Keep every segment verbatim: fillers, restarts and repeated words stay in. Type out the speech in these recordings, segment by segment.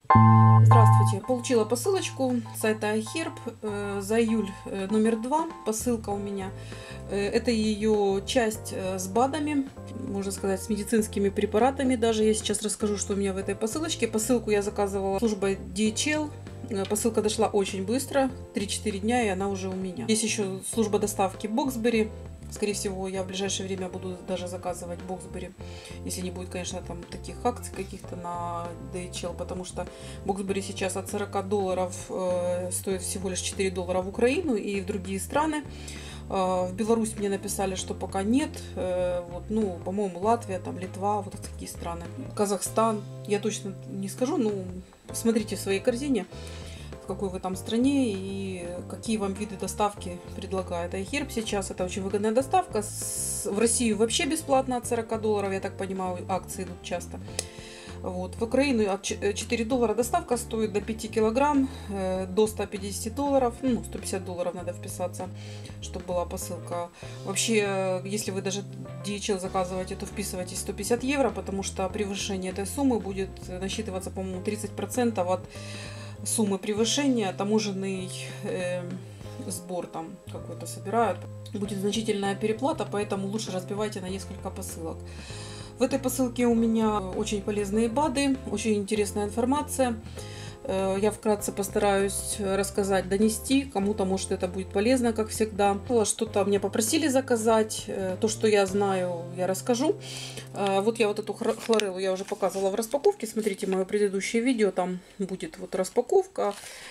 Здравствуйте! Получила посылочку с сайта iHerb э, за июль э, номер два. Посылка у меня. Э, это ее часть э, с БАДами, можно сказать, с медицинскими препаратами. Даже я сейчас расскажу, что у меня в этой посылочке. Посылку я заказывала службой ди эйч эл. Посылка дошла очень быстро, три-четыре дня, и она уже у меня. Есть еще служба доставки Боксбери. Скорее всего, я в ближайшее время буду даже заказывать Боксбери, если не будет, конечно, там таких акций каких-то на ди эйч эл, потому что Боксбери сейчас от сорока долларов э, стоит всего лишь четыре доллара в Украину и в другие страны. Э, в Беларусь мне написали, что пока нет. Э, вот, ну, по-моему, Латвия, там, Литва, вот такие страны. Казахстан, я точно не скажу, ну, смотрите в своей корзине, в какой вы там стране и какие вам виды доставки предлагает iHerb сейчас. Это очень выгодная доставка. В Россию вообще бесплатно от сорока долларов, я так понимаю, акции идут часто. Вот. В Украину от четыре доллара доставка стоит до пяти килограмм, до ста пятидесяти долларов, ну, сто пятьдесят долларов надо вписаться, чтобы была посылка. Вообще, если вы даже ди эйч эл заказываете, то вписывайтесь сто пятьдесят евро, потому что превышение этой суммы будет насчитываться, по-моему, тридцать процентов от суммы превышения. Таможенный э, сбор там какой-то собирают. Будет значительная переплата, поэтому лучше разбивайте на несколько посылок. В этой посылке у меня очень полезные БАДы, очень интересная информация. Я вкратце постараюсь рассказать, донести. Кому-то, может, это будет полезно, как всегда. Что-то меня попросили заказать. То, что я знаю, я расскажу. Вот я вот эту хлореллу я уже показывала в распаковке. Смотрите мое предыдущее видео. Там будет вот распаковка.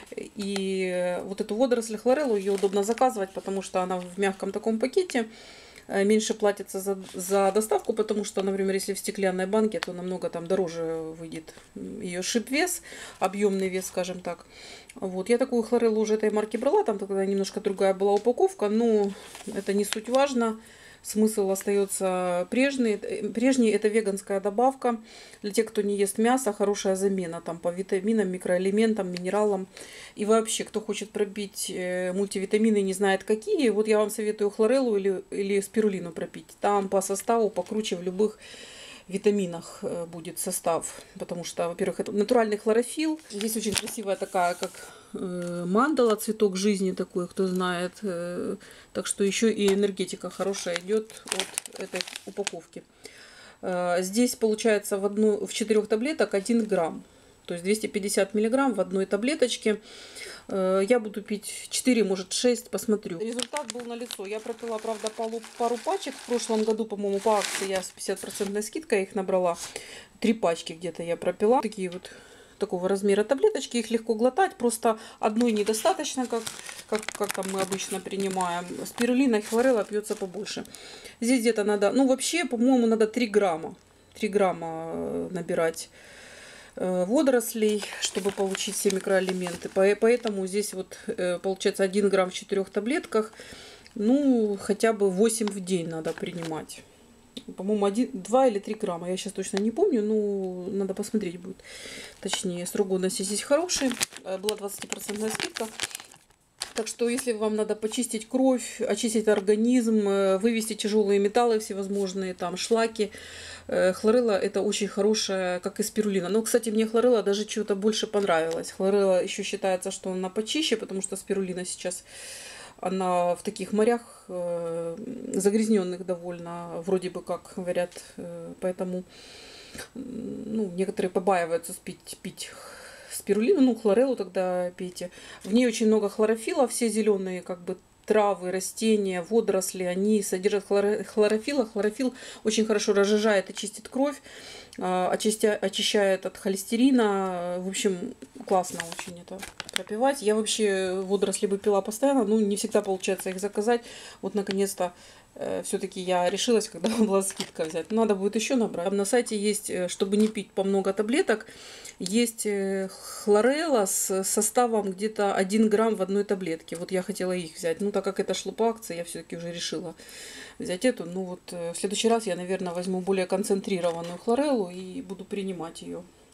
И вот эту водоросль хлореллу ее удобно заказывать, потому что она в мягком таком пакете. Меньше платится за, за доставку, потому что, например, если в стеклянной банке, то намного там дороже выйдет ее шип-вес, объемный вес, скажем так. Вот. Я такую хлореллу уже этой марки брала, там тогда немножко другая была упаковка, но это не суть важно. Смысл остается прежний. Прежний это веганская добавка. Для тех, кто не ест мясо, хорошая замена там по витаминам, микроэлементам, минералам. И вообще, кто хочет пробить мультивитамины, не знает какие, вот я вам советую хлореллу или, или спирулину пропить. Там по составу покруче в любых витаминах будет состав, потому что, во-первых, это натуральный хлорофилл. Здесь очень красивая такая, как мандала, цветок жизни такой, кто знает. Так что еще и энергетика хорошая идет от этой упаковки. Здесь получается в, одну, в четырех таблеток один грамм. То есть двести пятьдесят миллиграмм в одной таблеточке. Я буду пить четыре, может шесть, посмотрю. Результат был налицо. Я пропила, правда, пару, пару пачек. В прошлом году, по-моему, по акции я с пятьдесят процентной скидкой их набрала. Три пачки где-то я пропила. Такие вот такого размера таблеточки. Их легко глотать. Просто одной недостаточно, как, как, как там мы обычно принимаем. Спирулина и хлорелла пьется побольше. Здесь где-то надо, ну вообще, по-моему, надо три грамма. три грамма набирать водорослей, чтобы получить все микроэлементы. Поэтому здесь вот получается один грамм в четырех таблетках. Ну, хотя бы восемь в день надо принимать. По-моему, два или три грамма. Я сейчас точно не помню, но надо посмотреть будет. Точнее, срок годности здесь хороший. Была двадцатипроцентная скидка. Так что, если вам надо почистить кровь, очистить организм, вывести тяжелые металлы всевозможные, там шлаки, хлорелла это очень хорошая, как и спирулина. Но, кстати, мне хлорелла даже чего-то больше понравилась. Хлорелла еще считается, что она почище, потому что спирулина сейчас, она в таких морях загрязненных довольно, вроде бы как говорят, поэтому ну, некоторые побаиваются пить, пить спирулину, ну, хлореллу тогда пейте. В ней очень много хлорофилла, все зеленые как бы травы, растения, водоросли, они содержат хлорофилла. Хлорофилл очень хорошо разжижает и чистит кровь, очистя, очищает от холестерина. В общем, классно очень это пропивать. Я вообще водоросли бы пила постоянно, но не всегда получается их заказать. Вот, наконец-то, все-таки я решилась, когда была скидка взять. Надо будет еще набрать. На сайте есть, чтобы не пить по много таблеток, есть хлорелла с составом где-то один грамм в одной таблетке. Вот я хотела их взять. Ну, так как это шло по акции, я все-таки уже решила взять эту. Ну, вот в следующий раз я, наверное, возьму более концентрированную хлореллу и буду принимать ее.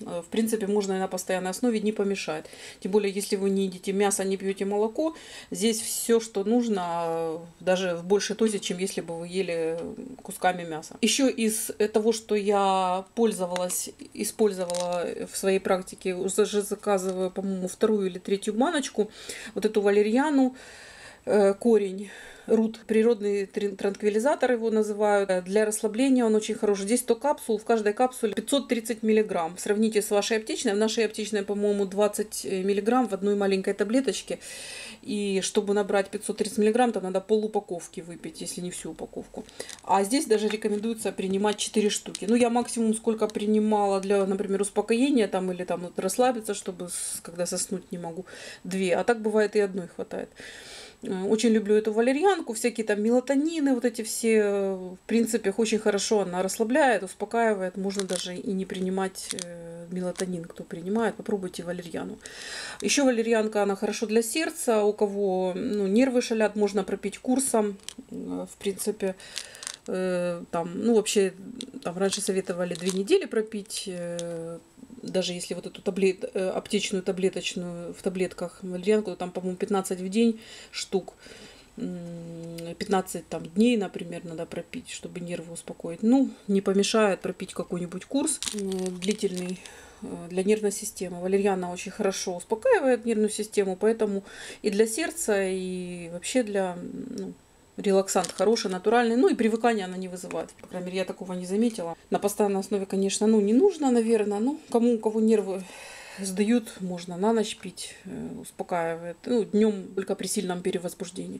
В принципе, можно и на постоянной основе, не помешает. Тем более, если вы не едите мясо, не пьете молоко, здесь все, что нужно, даже в большей дозе, чем если бы вы ели кусками мяса. Еще из того, что я пользовалась, использовала в своей практике, уже заказываю, по-моему, вторую или третью баночку, вот эту валерьяну, корень. Рут, природный транквилизатор его называют. Для расслабления он очень хороший. Здесь сто капсул, в каждой капсуле пятьсот тридцать миллиграмм. Сравните с вашей аптечной. В нашей аптечной, по-моему, двадцать миллиграмм в одной маленькой таблеточке. И чтобы набрать пятьсот тридцать миллиграмм, там надо пол упаковки выпить, если не всю упаковку. А здесь даже рекомендуется принимать четыре штуки. Ну, я максимум сколько принимала для, например, успокоения там, или там вот расслабиться, чтобы когда соснуть не могу, две. А так бывает и одной хватает. Очень люблю эту валерьянку, всякие там мелатонины, вот эти все, в принципе, их очень хорошо, она расслабляет, успокаивает, можно даже и не принимать мелатонин, кто принимает, попробуйте валерьяну. Еще валерьянка, она хорошо для сердца, у кого ну, нервы шалят, можно пропить курсом, в принципе, там, ну, вообще, там раньше советовали две недели пропить, даже если вот эту таблет, аптечную таблеточную в таблетках валерьянку, то там, по-моему, пятнадцать в день штук, пятнадцать там, дней, например, надо пропить, чтобы нервы успокоить. Ну, не помешает пропить какой-нибудь курс длительный для нервной системы. Валерьяна очень хорошо успокаивает нервную систему, поэтому и для сердца, и вообще для... Ну, релаксант хороший, натуральный, ну и привыкания она не вызывает. По крайней мере, я такого не заметила. На постоянной основе, конечно, ну не нужно, наверное. Ну, кому у кого нервы сдают, можно на ночь пить, успокаивает. Ну, днем только при сильном перевозбуждении.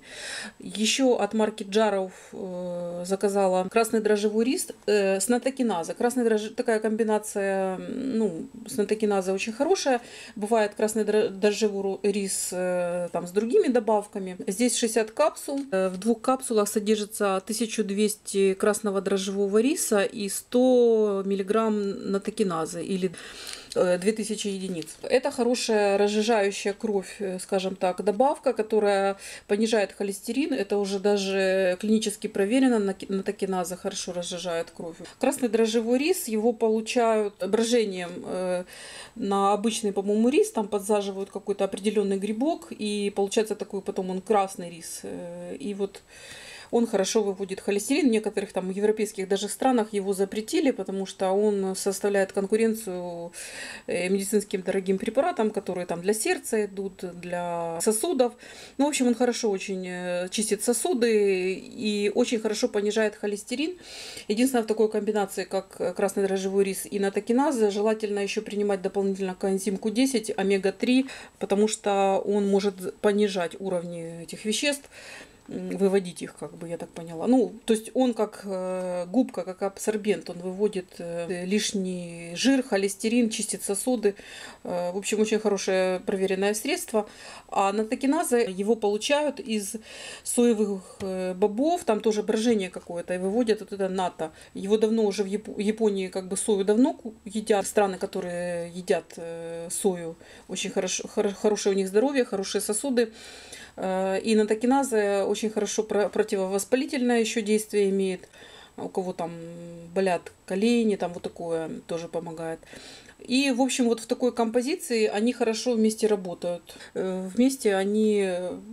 Еще от марки Джаров э, заказала красный дрожжевой рис э, с натокиназой. Красный дрожж... такая комбинация, ну, с натокиназой очень хорошая. Бывает красный дрожжевой рис э, там с другими добавками. Здесь шестьдесят капсул. В двух капсулах содержится тысяча двести красного дрожжевого риса и сто миллиграмм натокиназы или две тысячи единиц. Это хорошая разжижающая кровь, скажем так, добавка, которая понижает холестерин. Это уже даже клинически проверено, натокиназа хорошо разжижает кровь. Красный дрожжевой рис, его получают брожением на обычный, по-моему, рис, там подсаживают какой-то определенный грибок, и получается такой потом он красный рис. И вот он хорошо выводит холестерин. В некоторых там европейских даже странах его запретили, потому что он составляет конкуренцию медицинским дорогим препаратам, которые там для сердца идут, для сосудов. Ну, в общем, он хорошо очень чистит сосуды и очень хорошо понижает холестерин. Единственное, в такой комбинации, как красный дрожжевой рис и натокиназа, желательно еще принимать дополнительно коэнзим ку десять, омега три, потому что он может понижать уровни этих веществ, выводить их, как бы, я так поняла. Ну, то есть он как э, губка, как абсорбент, он выводит э, лишний жир, холестерин, чистит сосуды. Э, в общем, очень хорошее проверенное средство. А натокиназа его получают из соевых э, бобов, там тоже брожение какое-то, и выводят вот это нато. Его давно уже в Яп- Японии как бы сою давно едят. Страны, которые едят э, сою, очень хорошо, хор- хорошее у них здоровье, хорошие сосуды. И натокиназа очень хорошо противовоспалительное еще действие имеет. У кого там болят колени, там вот такое тоже помогает. И, в общем, вот в такой композиции они хорошо вместе работают. Вместе они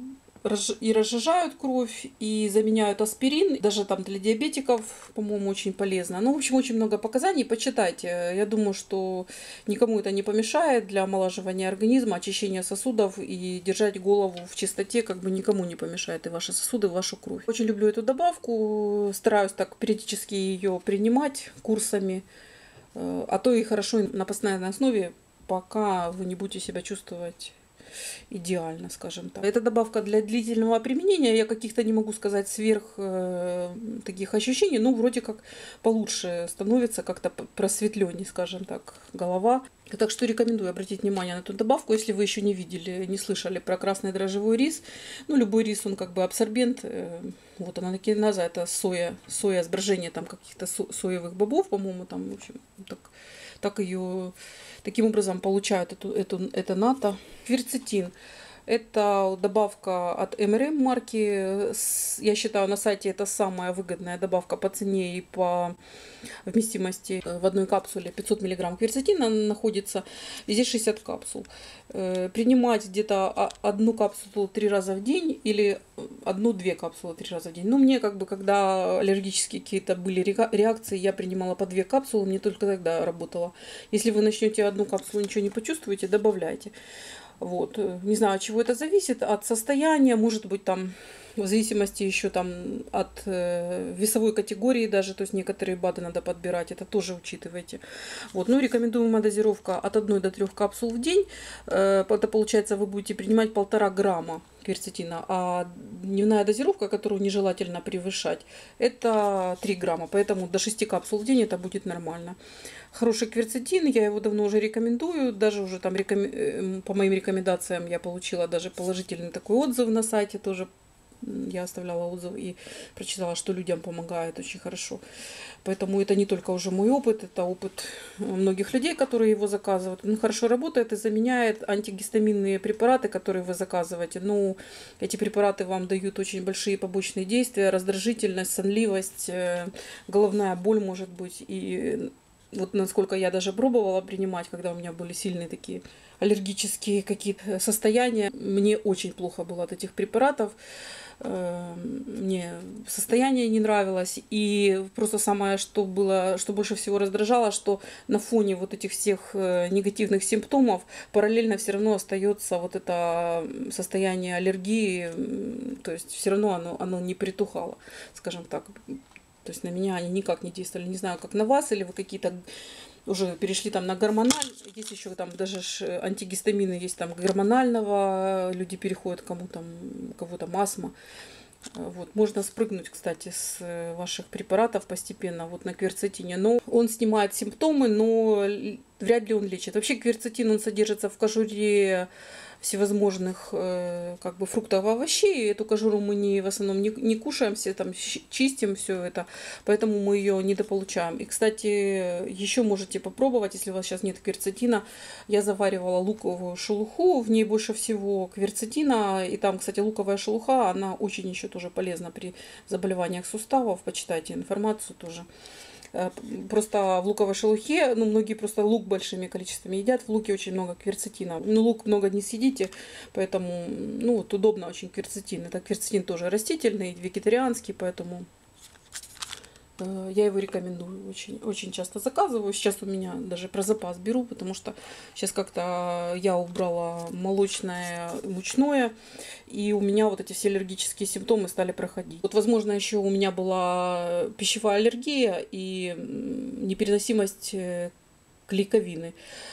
и разжижают кровь, и заменяют аспирин. Даже там для диабетиков, по-моему, очень полезно. Ну, в общем, очень много показаний. Почитайте. Я думаю, что никому это не помешает для омолаживания организма, очищения сосудов, и держать голову в чистоте как бы никому не помешает. И ваши сосуды, и вашу кровь. Очень люблю эту добавку. Стараюсь так периодически ее принимать курсами. А то и хорошо на постоянной основе, пока вы не будете себя чувствовать идеально, скажем так. Это добавка для длительного применения. Я каких-то не могу сказать сверх э, таких ощущений, но вроде как получше становится, как-то просветленнее, скажем так, голова. Так что рекомендую обратить внимание на эту добавку, если вы еще не видели, не слышали про красный дрожжевой рис. Ну, любой рис, он как бы абсорбент. Э, вот она натокиназа, это соя, соя с брожением там каких-то со- соевых бобов, по-моему, там, в общем, так, так ее... Таким образом получают эту, эту, это нато. Кверцетин. Это добавка от эм эр эм марки. Я считаю, на сайте это самая выгодная добавка по цене и по вместимости. В одной капсуле пятьсот миллиграмм кверцетина находится, и здесь шестьдесят капсул. Принимать где-то одну капсулу три раза в день или одну-две капсулы три раза в день. Ну, мне как бы, когда аллергические какие-то были реакции, я принимала по две капсулы, мне только тогда работало. Если вы начнете одну капсулу, ничего не почувствуете, добавляйте. Вот. Не знаю, от чего это зависит, от состояния, может быть, там, в зависимости еще там от э, весовой категории даже, то есть некоторые БАДы надо подбирать, это тоже учитывайте. Вот. Ну, рекомендуемая дозировка от одной до трёх капсул в день, э, это получается, вы будете принимать полтора грамма кверцетина, а дневная дозировка, которую нежелательно превышать, это три грамма, поэтому до шести капсул в день это будет нормально. Хороший кверцетин, я его давно уже рекомендую, даже уже там рекомен... по моим рекомендациям я получила даже положительный такой отзыв на сайте тоже. Я оставляла отзыв и прочитала, что людям помогает очень хорошо. Поэтому это не только уже мой опыт, это опыт многих людей, которые его заказывают. Он хорошо работает и заменяет антигистаминные препараты, которые вы заказываете. Но эти препараты вам дают очень большие побочные действия, раздражительность, сонливость, головная боль может быть. И вот насколько я даже пробовала принимать, когда у меня были сильные такие аллергические какие-то состояния, мне очень плохо было от этих препаратов. Мне состояние не нравилось. И просто самое, что было, что больше всего раздражало, что на фоне вот этих всех негативных симптомов параллельно все равно остается вот это состояние аллергии. То есть все равно оно, оно не притухало, скажем так. То есть на меня они никак не действовали. Не знаю, как на вас, или вы какие-то уже перешли там на гормональ. Есть еще там даже антигистамины есть там гормонального. Люди переходят, кому там, у кого там астма. Вот. Можно спрыгнуть, кстати, с ваших препаратов постепенно вот на кверцетине. Но он снимает симптомы, но вряд ли он лечит. Вообще кверцетин, он содержится в кожуре всевозможных э, как бы фруктов и овощей. Эту кожуру мы не, в основном не, не кушаем, все там чистим все это, поэтому мы ее недополучаем. И, кстати, еще можете попробовать, если у вас сейчас нет кверцетина. Я заваривала луковую шелуху, в ней больше всего кверцетина, и там, кстати, луковая шелуха, она очень еще тоже полезна при заболеваниях суставов. Почитайте информацию тоже. Просто в луковой шелухе, ну, многие просто лук большими количествами едят, в луке очень много кверцетина. Ну, лук много не съедите, поэтому, ну, вот удобно очень кверцетин. Это кверцетин тоже растительный, вегетарианский, поэтому я его рекомендую. Очень, очень часто заказываю. Сейчас у меня даже про запас беру, потому что сейчас как-то я убрала молочное, мучное, и у меня вот эти все аллергические симптомы стали проходить. Вот, возможно, еще у меня была пищевая аллергия и непереносимость клейковины.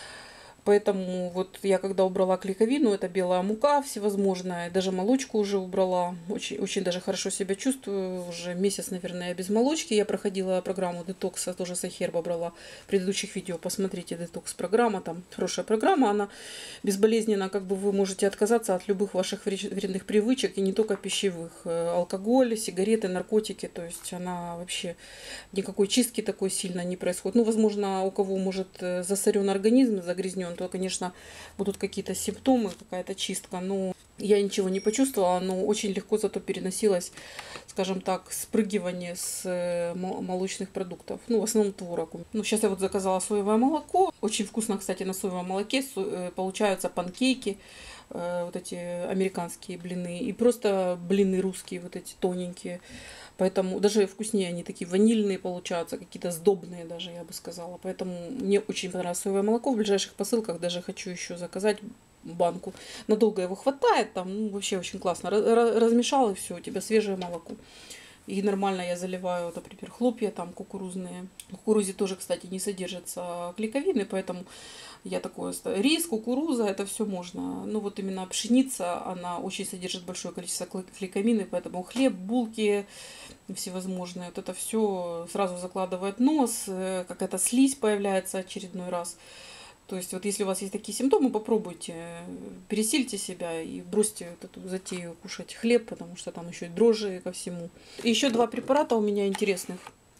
Поэтому вот я когда убрала клейковину, это белая мука всевозможная, даже молочку уже убрала. Очень, очень даже хорошо себя чувствую. Уже месяц, наверное, без молочки. Я проходила программу детокса, тоже с Ахерба брала. В предыдущих видео посмотрите, детокс-программа. Там хорошая программа, она безболезненно, как бы вы можете отказаться от любых ваших вредных привычек, и не только пищевых. Алкоголь, сигареты, наркотики. То есть она вообще никакой чистки такой сильно не происходит. Ну, возможно, у кого может засорен организм, загрязнен, то, конечно, будут какие-то симптомы, какая-то чистка. Но я ничего не почувствовала, но очень легко зато переносилось, скажем так, спрыгивание с молочных продуктов. Ну, в основном творог. Ну, сейчас я вот заказала соевое молоко. Очень вкусно, кстати, на соевом молоке получаются панкейки, вот эти американские блины. И просто блины русские, вот эти тоненькие. Поэтому даже вкуснее они такие ванильные получаются, какие-то сдобные даже, я бы сказала. Поэтому мне очень понравилось соевое молоко. В ближайших посылках даже хочу еще заказать банку. Надолго его хватает, там, ну, вообще очень классно. Размешал, и все, у тебя свежее молоко. И нормально я заливаю, например, хлопья там кукурузные. В кукурузе тоже, кстати, не содержится клейковины, поэтому я такое... Рис, кукуруза, это все можно. Ну вот именно пшеница, она очень содержит большое количество клейковины, поэтому хлеб, булки всевозможные. Вот это все сразу закладывает нос, какая-то слизь появляется очередной раз. То есть вот если у вас есть такие симптомы, попробуйте, пересильте себя и бросьте вот эту затею кушать хлеб, потому что там еще и дрожжи ко всему. И еще два препарата у меня интересных.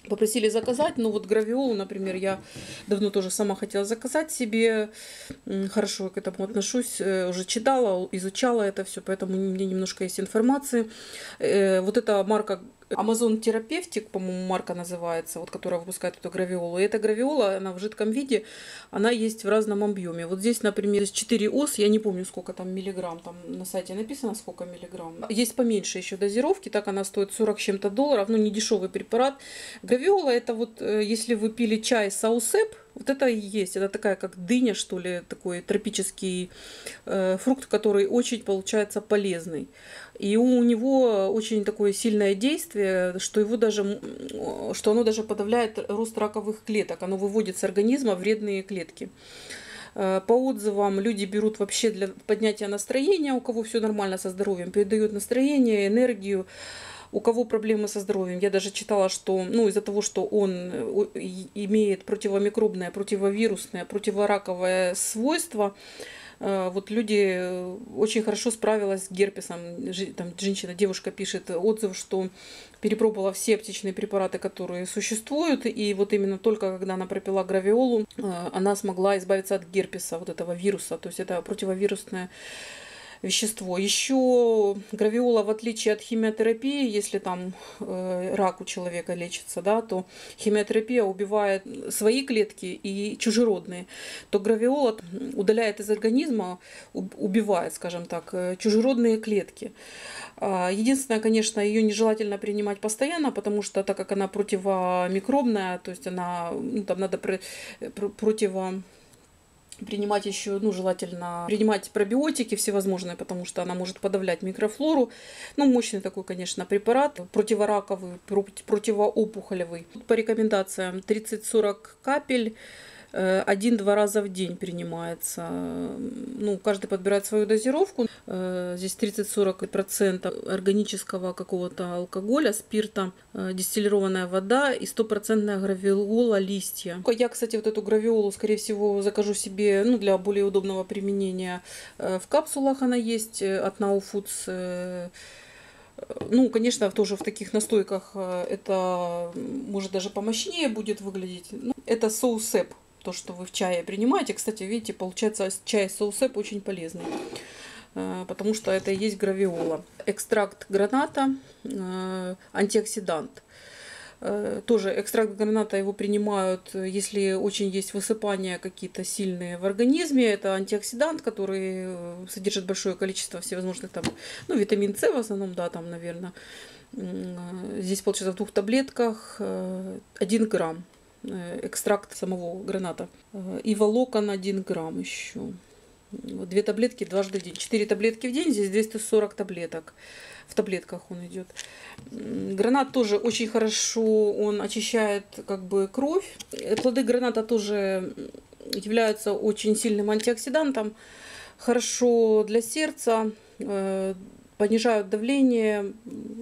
Попросили заказать, ну вот гравиолу, например, я давно тоже сама хотела заказать себе, хорошо к этому отношусь, уже читала, изучала это все, поэтому у меня немножко есть информации. Вот эта марка Amazon Therapeutic, по-моему, марка называется, вот, которая выпускает эту гравиолу. И эта гравиола, она в жидком виде, она есть в разном объеме. Вот здесь, например, четыре ос, я не помню, сколько там миллиграмм, там на сайте написано, сколько миллиграмм. Есть поменьше еще дозировки, так она стоит сорок с чем-то долларов, ну не дешевый препарат. Гравиола, это вот, если вы пили чай саусеп, вот это и есть. Это такая, как дыня, что ли, такой тропический э, фрукт, который очень, получается, полезный. И у него очень такое сильное действие, что его даже, что оно даже подавляет рост раковых клеток. Оно выводит с организма вредные клетки. По отзывам, люди берут вообще для поднятия настроения, у кого все нормально со здоровьем, передают настроение, энергию. У кого проблемы со здоровьем, я даже читала, что ну, из-за того, что он имеет противомикробное, противовирусное, противораковое свойство, вот люди очень хорошо справилась с герпесом. Там женщина, девушка пишет отзыв, что перепробовала все аптечные препараты, которые существуют, и вот именно только когда она пропила гравиолу, она смогла избавиться от герпеса, вот этого вируса, то есть это противовирусное вещество. Еще гравиола, в отличие от химиотерапии, если там э, рак у человека лечится, да, то химиотерапия убивает свои клетки и чужеродные, то гравиола удаляет из организма, убивает, скажем так, чужеродные клетки. Единственное, конечно, ее нежелательно принимать постоянно, потому что так как она противомикробная, то есть она, ну, там надо про, про, противо принимать еще, ну, желательно принимать пробиотики всевозможные, потому что она может подавлять микрофлору. Ну, мощный такой, конечно, препарат, противораковый, противоопухолевый. По рекомендациям тридцать-сорок капель, один-два раза в день принимается. Ну, каждый подбирает свою дозировку. Здесь тридцать-сорок процентов органического какого-то алкоголя, спирта, дистиллированная вода и стопроцентная гравиола листья. Я, кстати, вот эту гравиолу, скорее всего, закажу себе, ну, для более удобного применения. В капсулах она есть от Now Foods. Ну, конечно, тоже в таких настойках это может даже помощнее будет выглядеть. Ну, это соусеп. То, что вы в чае принимаете. Кстати, видите, получается чай соусеп очень полезный, потому что это и есть гравиола. Экстракт граната, антиоксидант. Тоже экстракт граната его принимают, если очень есть высыпания какие-то сильные в организме. Это антиоксидант, который содержит большое количество всевозможных там, ну, витамин С в основном, да, там, наверное. Здесь получается в двух таблетках один грамм. Экстракт самого граната. И волокон один грамм еще. Две таблетки дважды в день. Четыре таблетки в день, здесь двести сорок таблеток. В таблетках он идет. Гранат тоже очень хорошо, он очищает как бы кровь. Плоды граната тоже являются очень сильным антиоксидантом. Хорошо для сердца, понижают давление,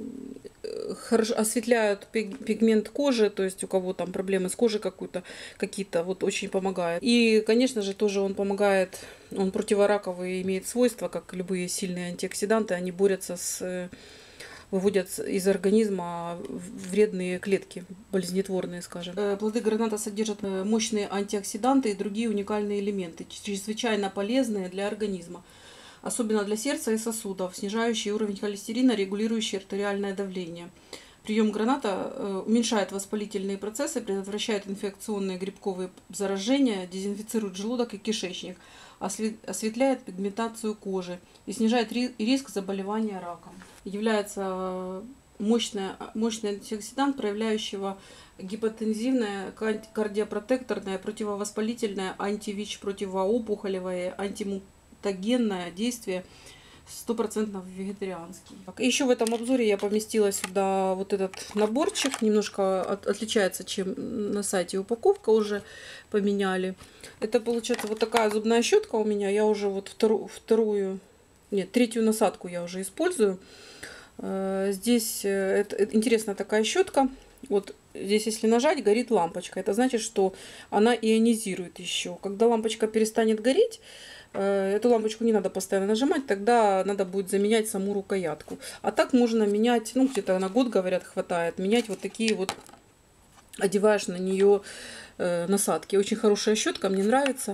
хорошо осветляют пигмент кожи, то есть у кого там проблемы с кожей какую-то, какие-то, вот очень помогает. И, конечно же, тоже он помогает, он противораковый, имеет свойства, как любые сильные антиоксиданты, они борются с, выводят из организма вредные клетки, болезнетворные, скажем. Плоды граната содержат мощные антиоксиданты и другие уникальные элементы, чрезвычайно полезные для организма. Особенно для сердца и сосудов, снижающий уровень холестерина, регулирующий артериальное давление. Прием граната уменьшает воспалительные процессы, предотвращает инфекционные грибковые заражения, дезинфицирует желудок и кишечник, осветляет пигментацию кожи и снижает риск заболевания раком. Является мощный, мощный антиоксидант, проявляющего гипотензивное, кардиопротекторное, противовоспалительное, антивич, противоопухолевое, антимутагенное действие, стопроцентно вегетарианский. Еще в этом обзоре я поместила сюда вот этот наборчик. Немножко от, отличается, чем на сайте упаковка, уже поменяли. Это получается вот такая зубная щетка у меня. Я уже вот вторую, вторую нет, третью насадку я уже использую. Здесь это, это интересная такая щетка. Вот здесь, если нажать, горит лампочка. Это значит, что она ионизирует еще. Когда лампочка перестанет гореть, эту лампочку не надо постоянно нажимать, тогда надо будет заменять саму рукоятку. А так можно менять, ну где-то на год, говорят, хватает, менять вот такие вот одеваешь на нее насадки. Очень хорошая щетка, мне нравится.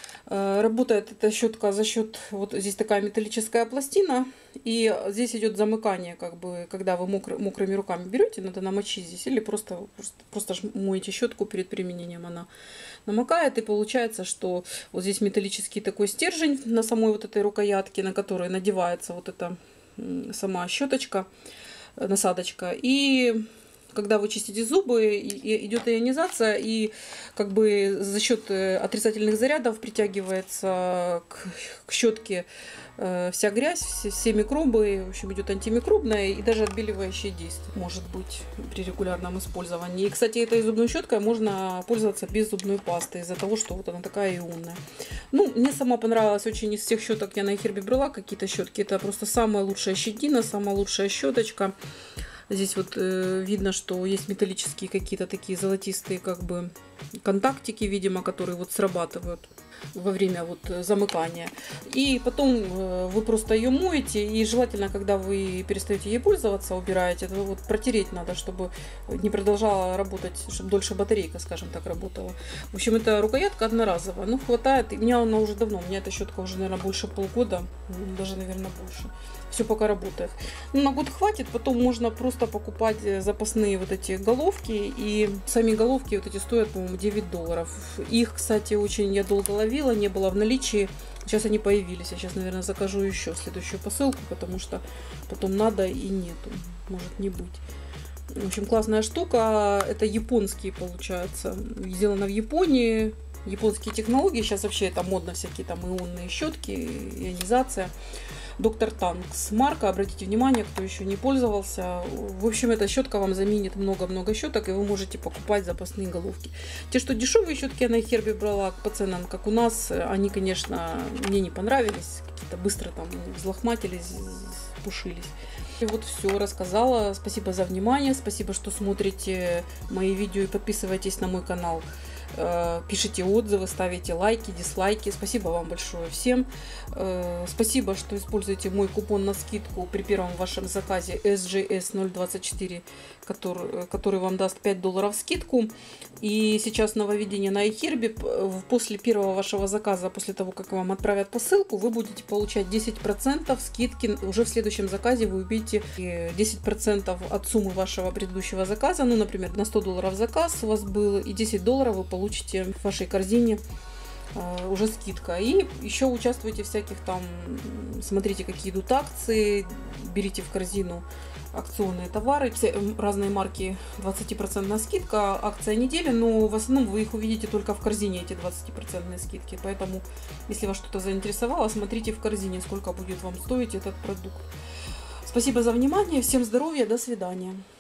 Работает эта щетка за счет, вот здесь такая металлическая пластина, и здесь идет замыкание, как бы, когда вы мокры, мокрыми руками берете, надо намочить здесь, или просто, просто, просто моете щетку перед применением, она намокает, и получается, что вот здесь металлический такой стержень на самой вот этой рукоятке, на которой надевается вот эта сама щеточка, насадочка, и когда вы чистите зубы, идет ионизация, и как бы за счет отрицательных зарядов притягивается к, к щетке вся грязь, все, все микробы, в общем, идет антимикробное и даже отбеливающее действие может быть при регулярном использовании. И, кстати, этой зубной щеткой можно пользоваться без зубной пасты из-за того, что вот она такая ионная. Ну, мне сама понравилась очень из всех щеток, я на iHerb брала какие-то щетки. Это просто самая лучшая щетина, самая лучшая щеточка. Здесь вот э, видно, что есть металлические какие-то такие золотистые как бы контактики, видимо, которые вот срабатывают во время вот замыкания. И потом э, вы просто ее моете, и желательно, когда вы перестаете ей пользоваться, убираете, то вот протереть надо, чтобы не продолжала работать, чтобы дольше батарейка, скажем так, работала. В общем, это рукоятка одноразовая, ну хватает, и у меня она уже давно, у меня эта щетка уже, наверное, больше полгода, даже, наверное, больше. Все пока работает. Ну, на год хватит, потом можно просто покупать запасные вот эти головки, и сами головки вот эти стоят, по-моему, девять долларов. Их, кстати, очень я долго ловила, не было в наличии. Сейчас они появились. Я сейчас, наверное, закажу еще следующую посылку, потому что потом надо и нету. Может не быть. В общем, классная штука. Это японские, получается. Сделано в Японии. Японские технологии. Сейчас вообще это модно, всякие там ионные щетки, ионизация. Доктор Танкс марка, обратите внимание, кто еще не пользовался. В общем, эта щетка вам заменит много-много щеток, и вы можете покупать запасные головки. Те, что дешевые щетки я на iHerb брала по ценам, как у нас, они, конечно, мне не понравились. Какие-то быстро там взлохматились, пушились. И вот все рассказала. Спасибо за внимание, спасибо, что смотрите мои видео и подписывайтесь на мой канал. Пишите отзывы, ставите лайки, дизлайки. Спасибо вам большое всем. Спасибо, что используете мой купон на скидку при первом вашем заказе эс джей эс ноль двадцать четыре, который, который вам даст пять долларов скидку. И сейчас нововведение на iHerb. После первого вашего заказа, после того, как вам отправят посылку, вы будете получать десять процентов скидки. Уже в следующем заказе вы увидите десять процентов от суммы вашего предыдущего заказа. Ну, например, на сто долларов заказ у вас был, и десять долларов вы получите в вашей корзине э, уже скидка. И еще участвуйте в всяких там, смотрите, какие идут акции, берите в корзину акционные товары, все разные марки, двадцать процентов скидка, акция недели, но в основном вы их увидите только в корзине, эти двадцать процентов скидки. Поэтому, если вас что-то заинтересовало, смотрите в корзине, сколько будет вам стоить этот продукт. Спасибо за внимание, всем здоровья, до свидания.